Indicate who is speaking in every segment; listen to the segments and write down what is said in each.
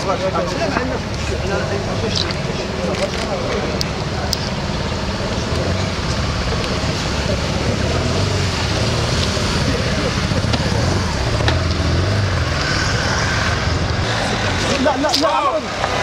Speaker 1: لا لا لا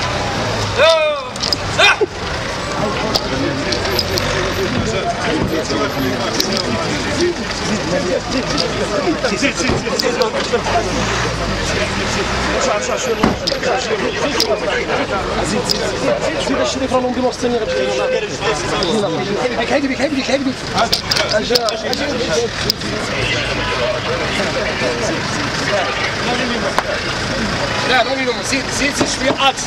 Speaker 1: زيد الشريف راه نوضي وسطني هيك هيك هيك هيك لا ما بينهم زيد شويه عكس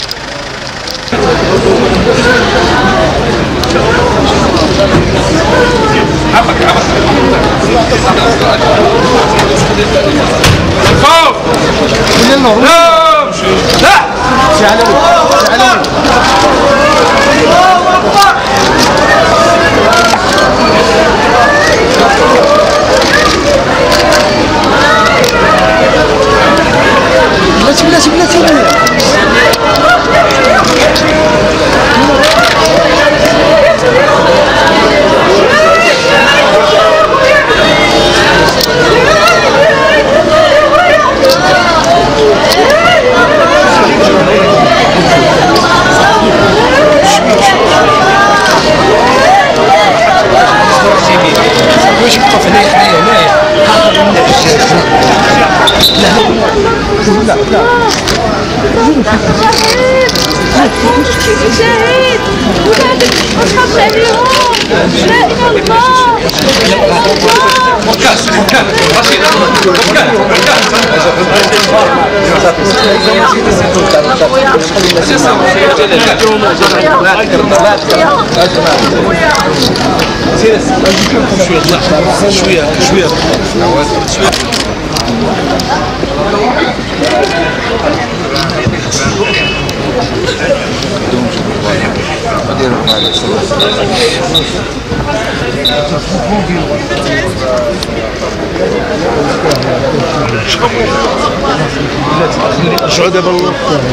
Speaker 2: شهيد ما تخافش عليهم لا اله الا الله
Speaker 1: شويه شويه شعود بالله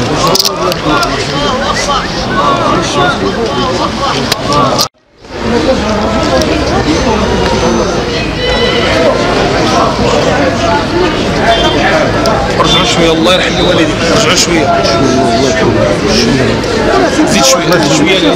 Speaker 1: رجعوا شويه الله يرحم الوالدين رجعوا شويه زيد شويه زيد شويه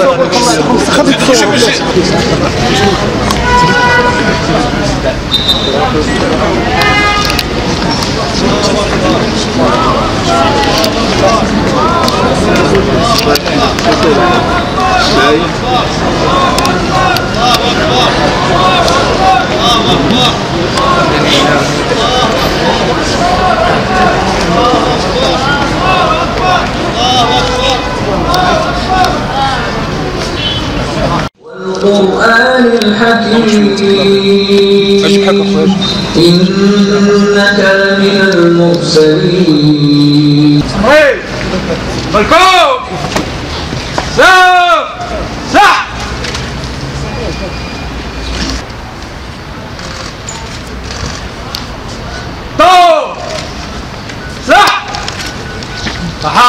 Speaker 3: والقرآن الحكيم إنك لمن المرسلين.
Speaker 1: ملكوم صح تو صح صح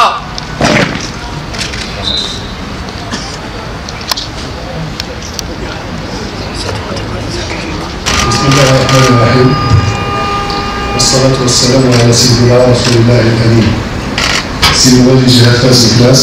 Speaker 4: بسم الله الرحمن الرحيم والصلاة والسلام على سيدنا رسول الله الأمين سيد ولي جهة فاس الكلاس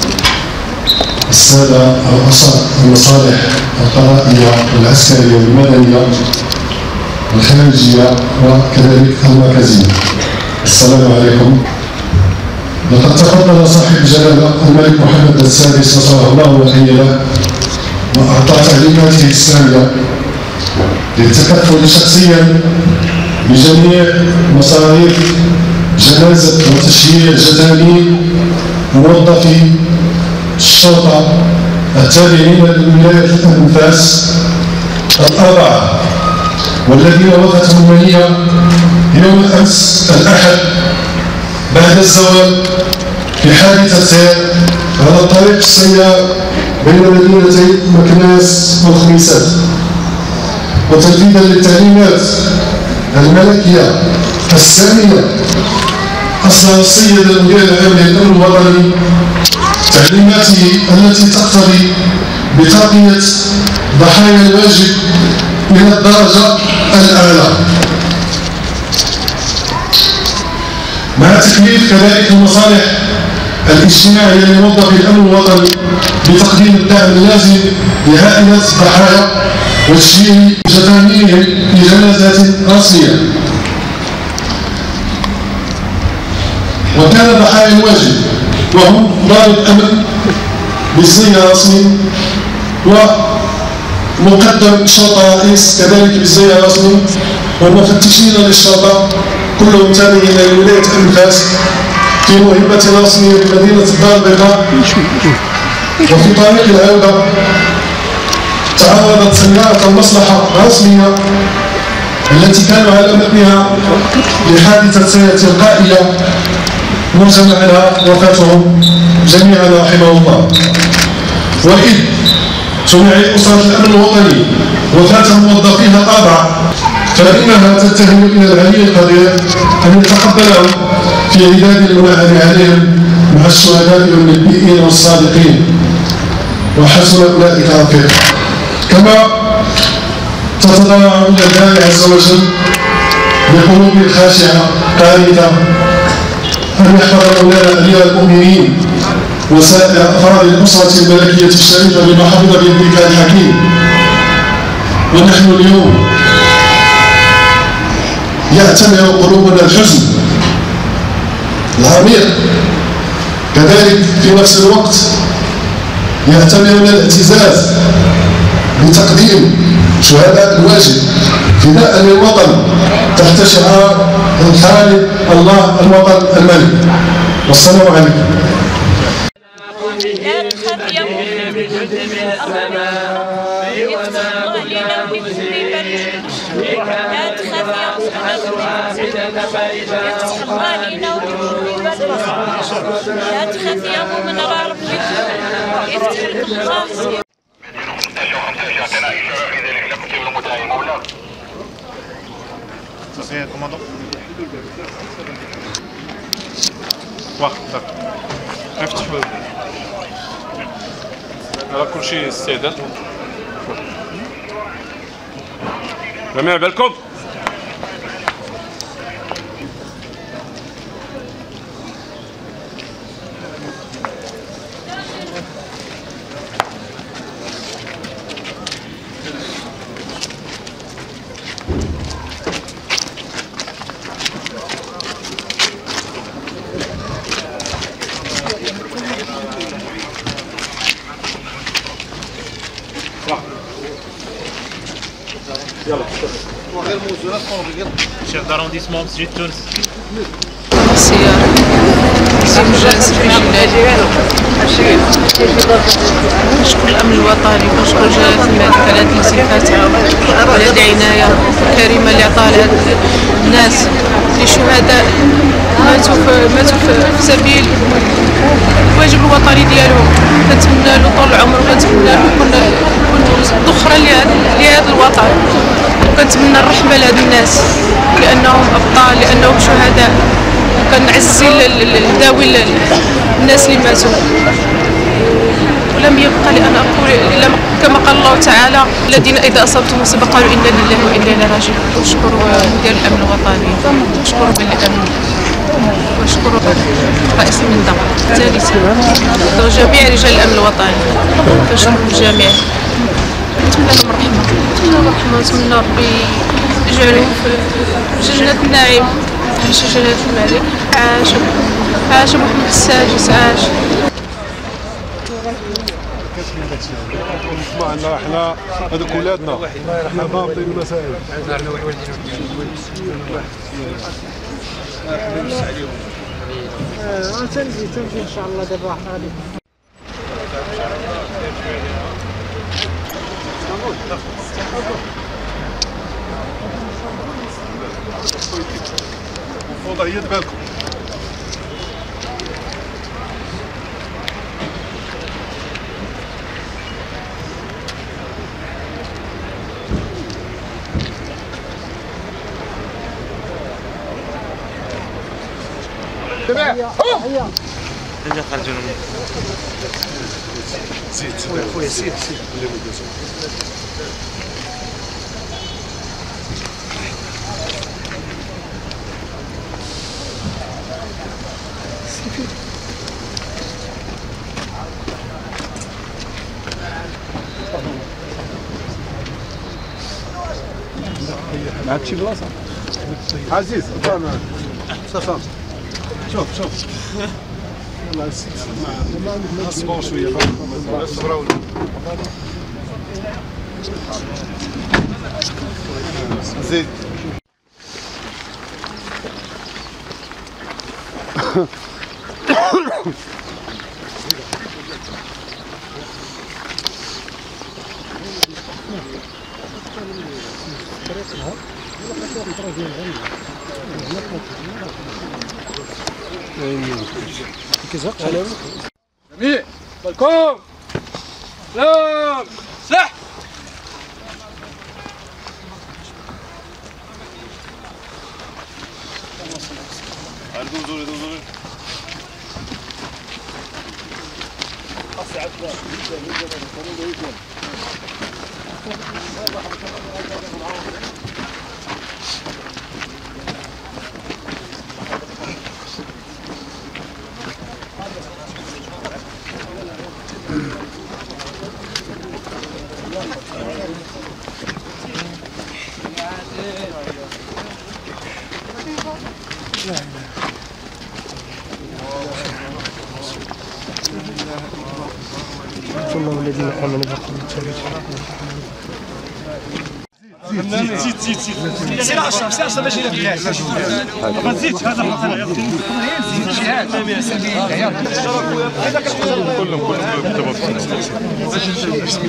Speaker 4: السادة رؤساء المصالح القضائية والعسكرية والمدنية الخارجية وكذلك المركزية السلام عليكم. لقد تفضل صاحب الجلالة الملك محمد السادس نصره الله وأيده وأعطى تعليماته السامية للتكفل شخصيا بجميع مصاريف جنازة وتشييع جثامين موظفي الشرطة التابعين لولاية أنفاس الأربعة والذين وفاتهم المنية يوم الأمس الأحد بعد الزوال في حادثة سير على الطريق السيار بين مدينتي مكناس والخميسات، وتنفيذا للتعليمات الملكية السامية أصدر السيد المدير العام للأمن الوطني تعليماته التي تقتضي بترقية ضحايا الواجب إلى الدرجة الأعلى، مع تكليف كذلك المصالح الاجتماعية لموظفي الأمن الوطني بتقديم الدعم اللازم لعائلة الضحايا وتشجيع جثامينهم بجنازات رسمية. وكان ضحايا الواجب وهم ضابط أمن بزي رسمي ومقدم شرطة رئيس كذلك بزي رسمي ومفتشين للشرطة كلهم تابعين لولاية أنفاس في مهمة رسمية بمدينة الدار البيضاء. وفي طريق العودة تعرضت سيارة المصلحة الرسمية التي كانوا على متنها لحادثة تلقائية نرجى عنها وفاتهم جميعا رحمه الله. وإذ تنعي أسرة الأمن الوطني وفاة موظفيها طابعا فإنها تتهم إلى العلي القدير أن يتقبلهم في عداد المنعم عليهم مع الشهداء والنبيين والصادقين وحسن أولئك رفيقا. كما تتضرع إلى الله عز وجل بقلوب خاشعة قانتة أن يحفظ مولانا أمير المؤمنين وسائر أفراد الأسرة الملكية الشريفة بما حفظ بيدك الحكيم. ونحن اليوم يعتمر قلوبنا الحزن العميق، كذلك في نفس الوقت يعتمرنا الاعتزاز بتقديم شهداء الواجب فداء للوطن تحت شعار الخالد الله الوطن الملك. والسلام عليكم.
Speaker 2: لا تخافي يا مؤمن راه ربي يفتح لك الله.
Speaker 1: واخد افتح على كل شيء استعداد. جميع بالكم.
Speaker 5: chef d'arrondissement مسجد تونس.
Speaker 6: السيارة جالس في جلالي. نشكر الأمن الوطني ونشكر جلالة الملك على هذه الصفات وعلى هذه العناية الكريمة اللي عطاها لهاد الناس اللي شهداء ماتوا في سبيل الواجب الوطني ديالهم. كنتمنى له طول العمر وكنتمنى له يكون ذخرا لهذا الوطن، وكنتمنى الرحمة لهاد الناس لأنهم أبطال، لأنهم شهداء. كنعزي الداوي الناس اللي ماتوا. ولم يبقى لي أن أقول إلا كما قال الله تعالى: الذين إذا أصابتهم مصيبة قالوا إنا لله وإنا إليه راجعون. نشكر ديال الأمن الوطني، نشكر بالأمن، ونشكر رئيس المنطقة الثالثة وجميع رجال الأمن الوطني. كنشكر الجميع، نتمنى لهم الرحمة، نتمنى الرحمة، ونتمنى ربي يجعلهم في جنة النعيم. عاش جلالة الملك، عاش محمد السادس، عاش.
Speaker 4: معنا احنا هذوك ولادنا احنا ضابطين المسائل.
Speaker 7: تنجي ان شاء الله دابا احنا غادي
Speaker 4: وضعية بالكم.
Speaker 1: معك شي بلاصه عزيز صافي شوف والله اصبروا شويه اصبروا زيد جميع بالكم سلام سلاح
Speaker 8: ثم الذين امنوا
Speaker 1: زيد سير اشرف باش ما تزيدش هذا كلهم بسم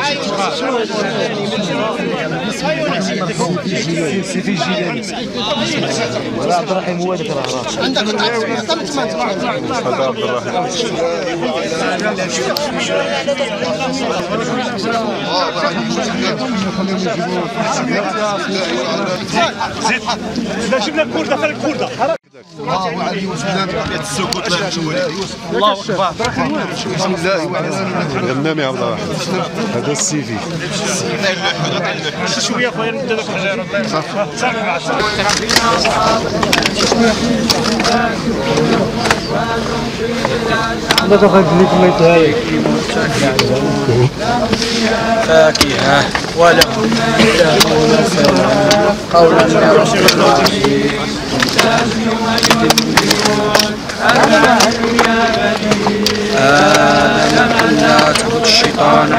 Speaker 1: الله سيفي جيلاني ولا عبد الرحيم هو ذاك العراق عندك هذا عبد الرحيم زيد لا جبنا الكورده خلي الكورده الله عليه وسلم السكوت لا تشولي الله اكبر بسم الله غنامي عبد الرحيم هذا السيفي شويه خويا نبدا لك الحجاره صافي مع
Speaker 8: لا تاخذ لك ما يتهايك
Speaker 1: فاكهه ولا قولا لا تعبد الشيطان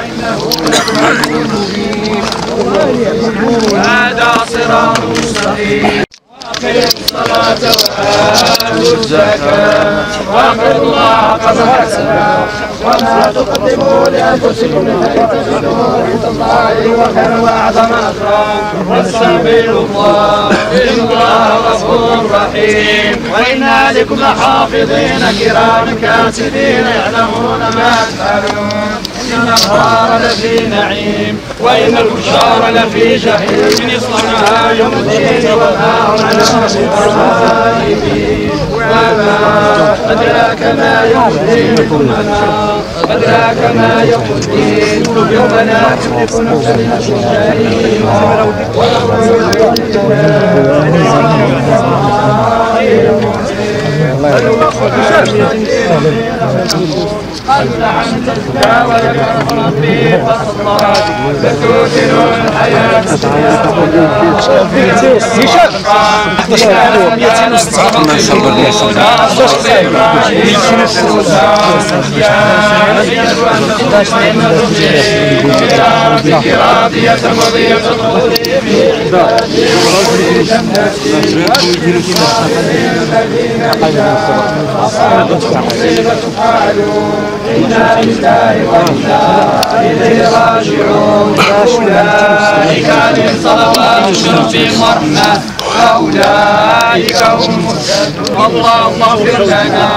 Speaker 1: هذا صراط مستقيم الصلاة وآتوا الزكاة وأقرضوا الله قرضا حسنا وما تقدموا لأنفسكم من خير تجدوه عند الله هو خيرا وأعظم أجرا واستغفروا الله إن الله غفور رحيم وإن عليكم لحافظين كراما كاتبين يعلمون ما تفعلون إن الأبرار لفي نعيم وإن الفجار لفي جحيم يصلونها يوم الدين وما هم عنها بغائبين وما أدراك ما يوم الدين وما أدراك ما يوم الدين يوم لا تملك نفس لنفس شيئا قبل أن تزكى وذكر ربي فصلى فتؤثرون الحياة إنا لله وإنا إليه راجعون أولئك عليهم صلوات من ربهم ورحمة وأولئك هم المهتدون اللهم اغفر لنا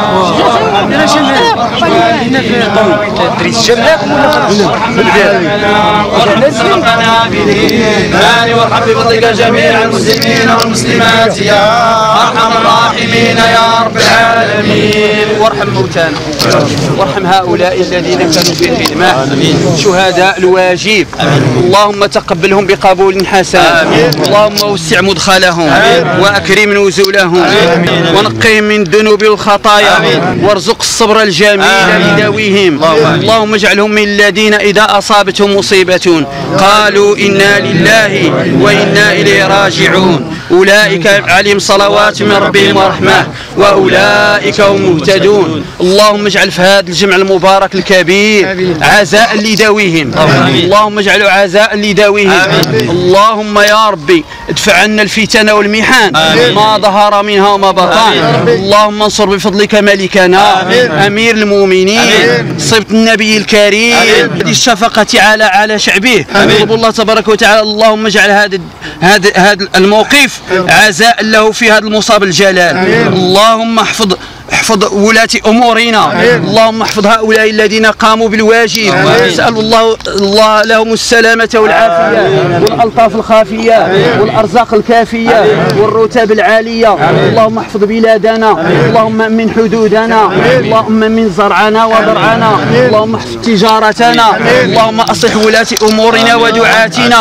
Speaker 1: وارحمنا بالإيمان وارحم بفضلك جميع المسلمين والمسلمات يا أرحم الراحمين يا رب العالمين. آمين. وارحم موتانا وارحم هؤلاء الذين كانوا في خدمة شهداء الواجب. اللهم تقبلهم بقبول حسن. اللهم وسع مدخلهم وأكرم نزولهم ونقهم من الذنوب والخطايا وارزق الصبر الجميل لذويهم. اللهم اجعلهم من الذين إذا أصابتهم مصيبة قالوا إنا لله وإنا إليه راجعون. أولئك عليهم صلوات من ربهم ورحمة وأولئك هم مهتدون. اللهم اجعل في هذا الجمع المبارك الكبير عزاء لذويهم. اللهم اجعله عزاء لذويهم. اللهم يا ربي ادفع عنا الفتن والمحن ما ظهر منها وما بطن. اللهم انصر بفضلك ملكنا أمير المؤمنين صبت النبي الكريم الشفقة على شعبه. نطلب الله تبارك وتعالى اللهم اجعل هذا الموقف عزاء له في هذا المصاب الجلال. اللهم احفظ ولاة أمورنا. اللهم احفظ هؤلاء الذين قاموا بالواجب. نسأل الله لهم السلامة والعافية والألطاف الخافية والأرزاق الكافية والرتب العالية. اللهم احفظ بلادنا. اللهم من حدودنا. اللهم من زرعنا وضرعنا. اللهم احفظ تجارتنا. اللهم أصلح ولاة أمورنا ودعاتنا.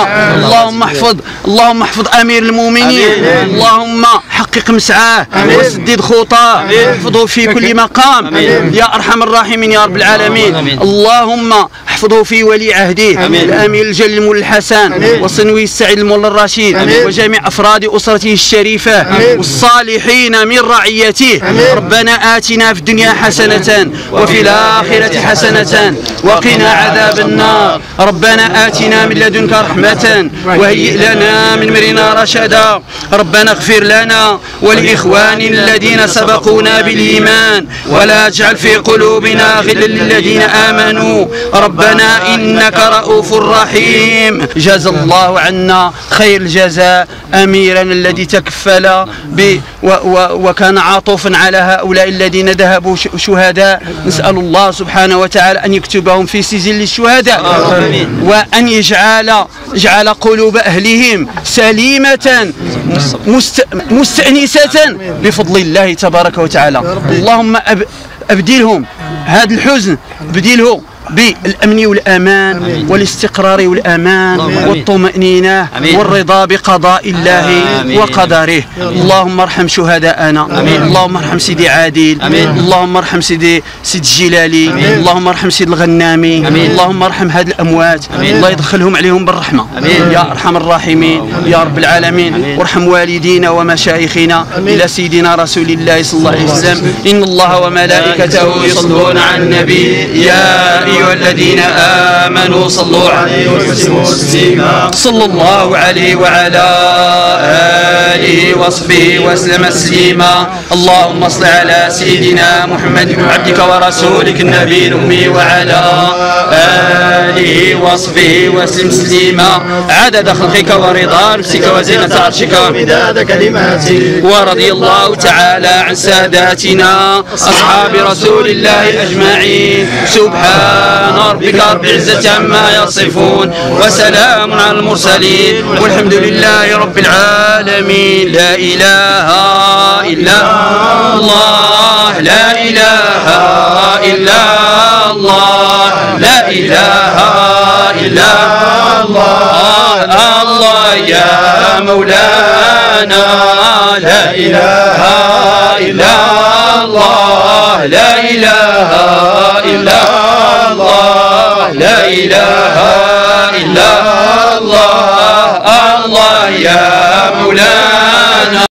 Speaker 1: اللهم احفظ أمير المؤمنين. اللهم حقق مسعاه وسدد خطاه. احفظه في كل مقام يا أرحم الراحمين يا رب العالمين. اللهم احفظه في ولي عهده الأمير الجليل المولى الحسن والصنوي السعيد المولى الرشيد وجميع أفراد أسرته الشريفة والصالحين من رعيته. ربنا آتنا في الدنيا حسنة وفي الآخرة حسنة وقنا عذاب النار. ربنا آتنا من لدنك رحمة وهيئ لنا من أمرنا رشدا. ربنا اغفر لنا ولإخواننا الذين سبقونا بالإيمان ولا تجعل في قلوبنا غلا للذين آمنوا. ربنا إنك رؤوف رحيم. جزا الله عنا خير الجزاء أميرنا الذي تكفل وكان عاطفا على هؤلاء الذين ذهبوا شهداء. نسأل الله سبحانه وتعالى أن يكتبهم في سجل الشهداء وأن يجعل قلوب أهلهم سليمة مستأنسة بفضل الله تبارك وتعالى. اللهم أبدلهم هذا الحزن بدله بالأمن والأمان والاستقرار والأمان والطمأنينة والرضا بقضاء الله وقدره. اللهم ارحم شهداءنا. اللهم ارحم سيدي عادل. اللهم ارحم سيد الجلالي. اللهم ارحم سيد الغنامي. اللهم ارحم هاد الأموات. الله يدخلهم عليهم بالرحمة يا أرحم الراحمين يا رب العالمين. وارحم والدينا ومشايخنا إلى سيدنا رسول الله صلى الله عليه وسلم. إن الله وملائكته يصلون على النبي يا أيها الذين آمنوا صلوا عليه وسلموا تسليما. صلى الله عليه وعلى آله وصحبه وسلم تسليما. اللهم صل على سيدنا محمد عبدك ورسولك النبي الأمي وعلى آله وصحبه وسلم تسليما. عدد خلقك ورضا نفسك وزينة عرشك ومداد كلماتك. ورضي الله تعالى عن ساداتنا أصحاب رسول الله أجمعين. سبحان ربك رب العزة عما يصفون وسلام على المرسلين والحمد لله رب العالمين. لا إله إلا الله. لا إله إلا الله. لا إله إلا الله. الله يا مولانا. لا إله إلا الله. لا إله إلا الله. لا إله إلا الله. الله يا مولانا.